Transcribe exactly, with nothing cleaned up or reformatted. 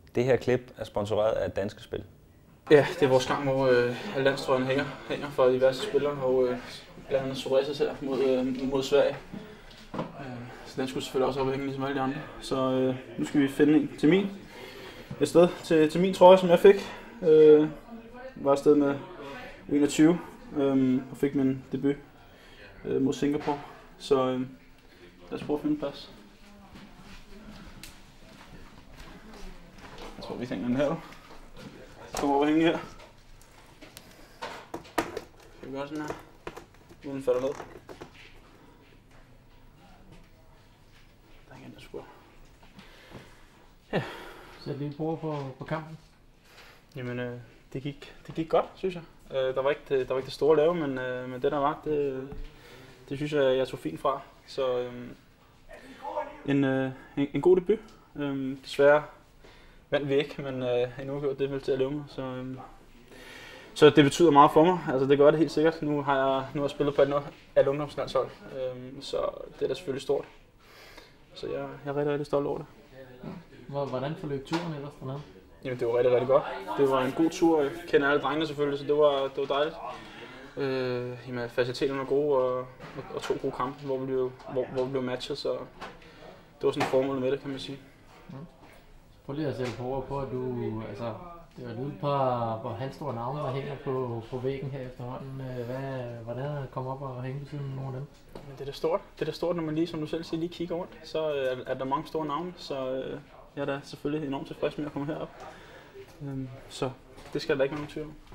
Det her klip er sponsoreret af Danske Spil. Ja, det er vores gang, hvor øh, landstrøjen hænger, hænger for diverse spillere, og øh, blandt andet Suarez her mod, øh, mod Sverige. Øh, så den skulle selvfølgelig også ophænge ligesom alle de andre. Så øh, nu skal vi finde en til min. Et sted til, til min trøje, som jeg fik. Øh, var afsted med U enogtyve øh, og fik min debut øh, mod Singapore. Så øh, lad os prøve at finde en plads. Jeg tror, vi tænker den her. Kom over og hænge her. Skal vi gøre sådan her? Uden falder ned. Der er igen, der skulle. Ja. Så lige prøve på, på kampen. Jamen, øh, det, gik, det gik godt, synes jeg. Øh, der, var ikke det, der var ikke det store at lave, men, øh, men det der var, det, det synes jeg, jeg tog fint fra. Så øh, en, øh, en, en god debut. Øh, desværre vandt vi ikke, men øh, en uafgjort, det er vel til at leve mig. Så, øh, så det betyder meget for mig. Altså, det gør det helt sikkert. Nu har jeg, nu har jeg spillet på et af ungdomslandshold, øh, så det er da selvfølgelig stort. Så jeg, jeg er rigtig, rigtig stolt over det. Hvordan forløb turen ellers dernede? Jamen, det var rigtig, rigtig godt. Det var en god tur. Jeg kender alle drengene selvfølgelig, så det var, det var dejligt. Øh, jamen, faciliteterne var gode, og, og, og to gode kampe, hvor vi blev, hvor, hvor vi blev matchet, så det var sådan et formål med det, kan man sige. Mm. Prøv lige at sætte på, på at du, altså, det var et par, par halvstore navne, der hænger på, på væggen her efterhånden. Hvad, hvordan er det kommet op og hænge ved siden af nogle af dem? Men det er da stort. Det er da stort, når man lige, som du selv siger, lige kigger rundt, så er, er der mange store navne, så øh, jeg er da selvfølgelig enormt tilfreds med at komme herop. Øh, så det skal der ikke være nogen tvivl om.